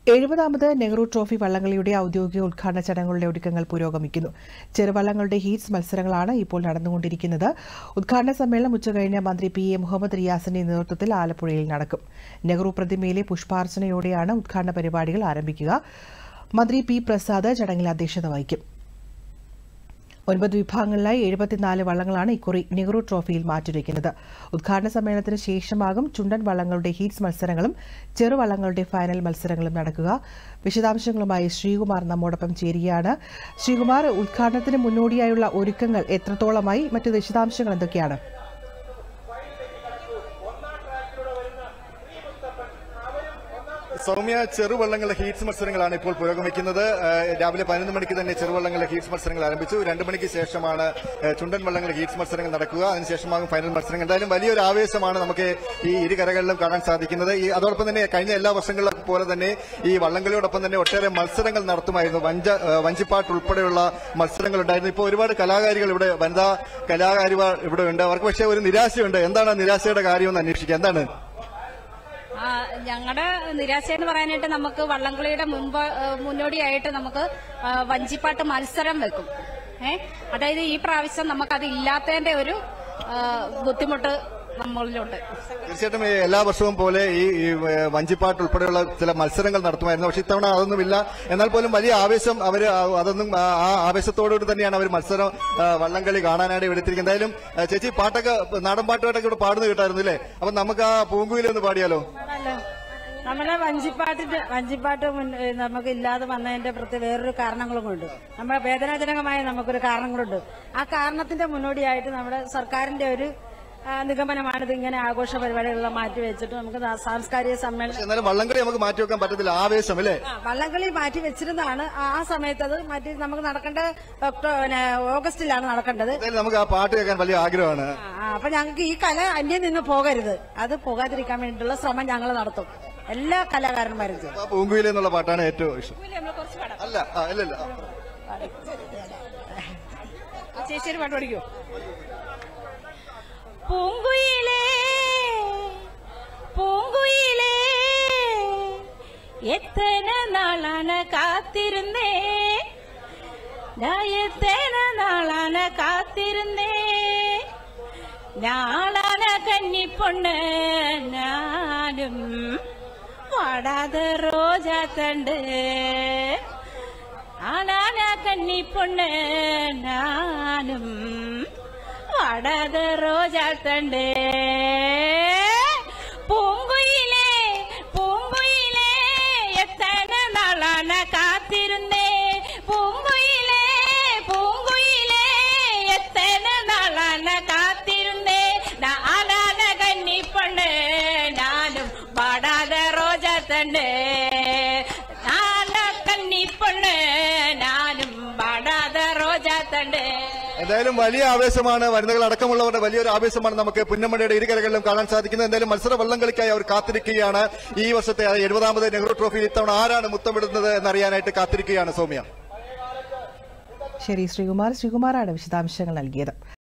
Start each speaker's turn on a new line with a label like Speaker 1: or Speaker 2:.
Speaker 1: 70ാമത് Nehru trophy വള്ളംകളിയുടെ ഔദ്യോഗിക ഉദ്ഘാടന ചടങ്ങുകളുടെ ഒരുക്കങ്ങൾ പുരോഗമിക്കുന്നു. ചെറുവള്ളങ്ങളുടെ ഹീറ്റ്സ് മത്സരങ്ങളാണ് ഇപ്പോൾ നടന്നുകൊണ്ടിരിക്കുന്നത്. ഉദ്ഘാടന സമ്മേളനം ഉച്ചകഴിഞ്ഞ് മന്ത്രി പി എ മുഹമ്മദ് റിയാസിന്റെ നേതൃത്വത്തിൽ ആലപ്പുഴയിൽ നടക്കും. നെഹ്റു പ്രതിമയിലെ പുഷ്പാർച്ചനയോടെയാണ് ഉദ്ഘാടന പരിപാടികൾ ആരംഭിക്കുക. മന്ത്രി പി പ്രസാദ് ചടങ്ങിൽ അധ്യക്ഷത വഹിക്കും. 9 വിഭാഗങ്ങളിലായി 74 വള്ളങ്ങളാണ് ഇക്കുറി നെഹ്റു ട്രോഫിയിൽ മാറ്റുരയ്ക്കുന്നത്. ഉദ്ഘാടന സമ്മേളനത്തിന് ശേഷമാകും ചുണ്ടൻ വള്ളങ്ങളുടെ ഹീറ്റ്സ് മത്സരങ്ങളും ചെറുവള്ളങ്ങളുടെ ഫൈനൽ മത്സരങ്ങളും നടക്കുക. വിശദാംശങ്ങളുമായി ശ്രീകുമാർ നമ്മോടൊപ്പം ചേരുകയാണ്. ശ്രീകുമാർ, ഉദ്ഘാടനത്തിന് മുന്നോടിയായുള്ള ഒരുക്കങ്ങൾ എത്രത്തോളമായി? മറ്റു വിശദാംശങ്ങൾ എന്തൊക്കെയാണ്?
Speaker 2: സൗമ്യ, ചെറുവള്ളങ്ങളുടെ ഹീറ്റ്സ് മത്സരങ്ങളാണ് ഇപ്പോൾ പുരോഗമിക്കുന്നത്. രാവിലെ 11 മണിക്ക് തന്നെ ചെറുവള്ളങ്ങളുടെ ഹീറ്റ്സ് മത്സരങ്ങൾ ആരംഭിച്ചു. 2 മണിക്ക് ശേഷമാണ് ചുണ്ടൻ വള്ളങ്ങളുടെ ഹീറ്റ്സ് മത്സരങ്ങൾ നടക്കുക. അതിനുശേഷമാകും ഫൈനൽ മത്സരങ്ങൾ. എന്തായാലും വലിയൊരു ആവേശമാണ് നമുക്ക് ഈ ഇരു കരകളിലും കാണാൻ സാധിക്കുന്നത്. അതോടൊപ്പം തന്നെ കഴിഞ്ഞ എല്ലാ വർഷങ്ങളിലും പോലെ തന്നെ ഈ വള്ളംകളിയോടൊപ്പം തന്നെ ഒട്ടേറെ മത്സരങ്ങൾ നടത്തുമായിരുന്നു. വഞ്ചിപ്പാട്ട് ഉൾപ്പെടെയുള്ള മത്സരങ്ങൾ ഉണ്ടായിരുന്നു. ഇപ്പോൾ ഒരുപാട് കലാകാരികൾ ഇവിടെ, വനിതാ കലാകാരികൾ ഇവിടെ ഉണ്ട്. അവർക്ക് പക്ഷേ ഒരു നിരാശയുണ്ട്. എന്താണ് നിരാശയുടെ കാര്യമെന്ന് അന്വേഷിക്കുക. എന്താണ്
Speaker 3: ഞങ്ങളുടെ നിരാശ എന്ന് പറയാനായിട്ട്, നമുക്ക് വള്ളംകളിയുടെ മുന്നോടിയായിട്ട് നമുക്ക് വഞ്ചിപ്പാട്ട് മത്സരം വെക്കും. അതായത് ഈ പ്രാവശ്യം നമുക്കത് ഇല്ലാത്തതിന്റെ ഒരു ബുദ്ധിമുട്ട് നമ്മളിലുണ്ട്.
Speaker 2: തീർച്ചയായിട്ടും എല്ലാ വർഷവും പോലെ ഈ വഞ്ചിപ്പാട്ട് ഉൾപ്പെടെയുള്ള ചില മത്സരങ്ങൾ നടത്തുമായിരുന്നു. പക്ഷെ ഇത്തവണ അതൊന്നുമില്ല. എന്നാൽ പോലും വലിയ ആവേശം അതൊന്നും ആ ആവേശത്തോടുകൂടി തന്നെയാണ് അവർ മത്സരം വള്ളംകളി കാണാനായിട്ട് എടുത്തിരിക്കുന്നത്. എന്തായാലും ചേച്ചി, പാട്ടൊക്കെ നാടൻ പാട്ടുമായിട്ടൊക്കെ ഇവിടെ പാടുന്ന കേട്ടായിരുന്നു അല്ലേ? അപ്പൊ നമുക്ക് ആ പൂങ്കുയിലൊന്ന് പാടിയാലോ?
Speaker 4: നമ്മളെ വഞ്ചിപ്പാട്ട് നമുക്ക് ഇല്ലാതെ വന്നതിന്റെ വേറൊരു കാരണങ്ങളും കൊണ്ട്, നമ്മളെ വേദനാജനകമായ നമുക്കൊരു കാരണങ്ങളുണ്ട്. ആ കാരണത്തിന്റെ മുന്നോടിയായിട്ട് നമ്മുടെ സർക്കാരിന്റെ ഒരു നിഗമനമാണിത്. ഇങ്ങനെ ആഘോഷ പരിപാടികളെല്ലാം മാറ്റിവെച്ചിട്ട് നമുക്ക് സാംസ്കാരിക സമ്മേളനം.
Speaker 2: എന്നാലും വള്ളംകളി നമുക്ക് മാറ്റിവെക്കാൻ പറ്റത്തില്ല. ആവേശം അല്ലേ?
Speaker 4: വള്ളംകളി മാറ്റി വെച്ചിരുന്നതാണ്. ആ സമയത്ത് അത് മാറ്റി നമുക്ക് നടക്കേണ്ട ഓഗസ്റ്റിലാണ് നടക്കേണ്ടത്.
Speaker 2: നമുക്ക് ആ പാട്ട് കേൾക്കാൻ വലിയ ആഗ്രഹമാണ്.
Speaker 4: അപ്പൊ ഞങ്ങൾക്ക് ഈ കല അന്യം നിന്ന് പോകരുത്. അത് പോകാതിരിക്കാൻ വേണ്ടിയിട്ടുള്ള ശ്രമം ഞങ്ങൾ നടത്തും. എല്ലാ കലാകാരന്മാരും ചെയ്യും.
Speaker 2: പൂങ്കുയില എന്നുള്ള പാട്ടാണ് ഏറ്റവും ഇഷ്ടം. അല്ല അല്ലല്ല,
Speaker 4: ചേച്ചിയൊരു പാട്ട് പഠിക്കോ?
Speaker 3: പൂങ്കുയിലേ പൂങ്കുയിലേ എത്തന നാളാണ് കാത്തിരുന്നേ, എത്തന നാളാണ് കാത്തിരുന്നേ, നാളാണ് കന്നിപ്പൊണ്ണ് ഞാനും വാടാതെ റോജാത്തണ്ട്, ആളാണ് കന്നിപ്പൊണ്ണ് ഞാനും വാടാതെ റോജാത്തണ്ട്. പൂങ്കുയിലേ പൂങ്കുയിലേ എത്തന നാളാണ് കാത്തിരുന്നേ, പൂങ്കുയിലേ പൂങ്കുയിലേ എത്തന നാളാണ് കാത്തിരുന്നേ, നാളാണ് കന്നിപ്പൊണ്ണ് ഞാനും വാടാതെ റോജാത്തണ്ട്, നാളെ കന്നിപ്പൊണ്ണ് ഞാനും വാടാതെ റോജാത്തണ്ട്.
Speaker 2: എന്തായാലും വലിയ ആവേശമാണ്. വനിതകൾ അടക്കമുള്ളവരുടെ വലിയൊരു ആവേശമാണ് നമുക്ക് പുന്നമടയുടെ ഇരുകരകളിലും കാണാൻ സാധിക്കുന്നത്. എന്തായാലും മത്സര വള്ളംകളിക്കായി അവർ കാത്തിരിക്കുകയാണ്. ഈ വർഷത്തെ 70ാമത് നെഹ്റു ട്രോഫിയിൽ ഇത്തവണ ആരാണ് മുത്തമിടുന്നത് എന്നറിയാനായിട്ട് കാത്തിരിക്കുകയാണ്. സൗമ്യ.
Speaker 1: ശരി, ശ്രീകുമാറാണ് വിശദാംശങ്ങൾ നൽകിയത്.